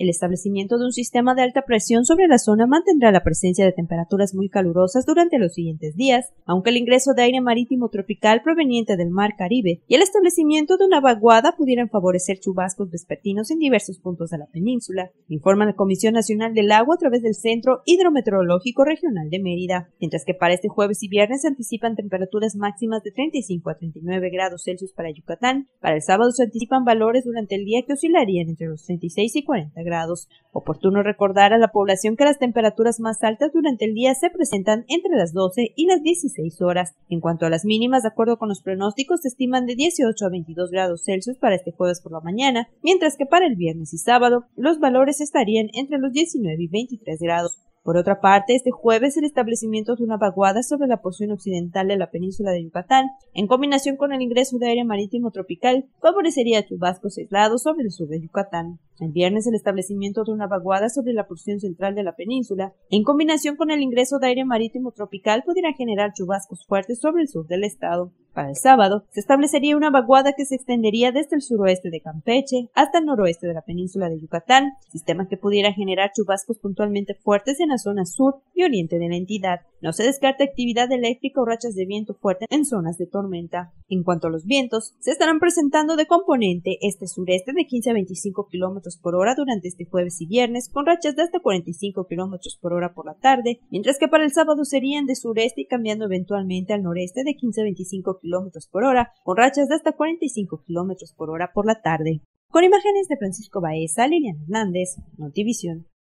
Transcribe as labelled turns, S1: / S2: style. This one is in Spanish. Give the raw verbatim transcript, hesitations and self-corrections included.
S1: El establecimiento de un sistema de alta presión sobre la zona mantendrá la presencia de temperaturas muy calurosas durante los siguientes días, aunque el ingreso de aire marítimo tropical proveniente del Mar Caribe y el establecimiento de una vaguada pudieran favorecer chubascos vespertinos en diversos puntos de la península, informa la Comisión Nacional del Agua a través del Centro Hidrometeorológico Regional de Mérida, mientras que para este jueves y viernes se anticipan temperaturas máximas de treinta y cinco a treinta y nueve grados Celsius para Yucatán. Para el sábado se anticipan valores durante el día que oscilarían entre los treinta y seis y cuarenta grados. Oportuno recordar a la población que las temperaturas más altas durante el día se presentan entre las doce y las dieciséis horas. En cuanto a las mínimas, de acuerdo con los pronósticos, se estiman de dieciocho a veintidós grados Celsius para este jueves por la mañana, mientras que para el viernes y sábado los valores estarían entre los diecinueve y veintitrés grados. Por otra parte, este jueves el establecimiento de una vaguada sobre la porción occidental de la península de Yucatán, en combinación con el ingreso de aire marítimo tropical, favorecería chubascos aislados sobre el sur de Yucatán. El viernes el establecimiento de una vaguada sobre la porción central de la península, en combinación con el ingreso de aire marítimo tropical, pudiera generar chubascos fuertes sobre el sur del estado. Para el sábado, se establecería una vaguada que se extendería desde el suroeste de Campeche hasta el noroeste de la península de Yucatán, sistema que pudiera generar chubascos puntualmente fuertes en la zona sur y oriente de la entidad. No se descarta actividad eléctrica o rachas de viento fuerte en zonas de tormenta. En cuanto a los vientos, se estarán presentando de componente este-sureste de quince a veinticinco kilómetros por hora durante este jueves y viernes, con rachas de hasta cuarenta y cinco kilómetros por hora por la tarde, mientras que para el sábado serían de sureste y cambiando eventualmente al noreste de quince a veinticinco kilómetros por hora, con rachas de hasta cuarenta y cinco kilómetros por hora por la tarde. Con imágenes de Francisco Baeza, Liliana Hernández, Notivisión.